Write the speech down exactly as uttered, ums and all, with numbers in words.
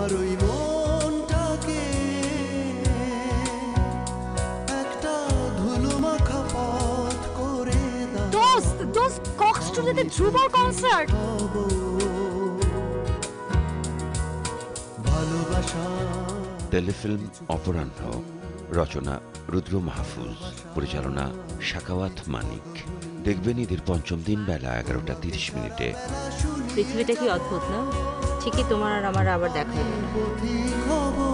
আমার ওই মনটাকে একটা ধুলো মাখা পথ করে দাও। দোস্ত দোস্ত কক স্টুডিওতে ধ্রুবর কনসার্ট। ভালোবাসা টেলিফিল্ম অপরাহ্ন, রচনা রুদ্র মাহফুজ, পরিচালনা শাকাওয়াত মানিক। দেখবেন ঈদের পঞ্চম দিন বেলা এগারোটা তিরিশ মিনিটে। পৃথিবীটা কি অদ্ভুত না? ঠিকই তোমার আর আমার আবার দেখা হলো। পথিক হব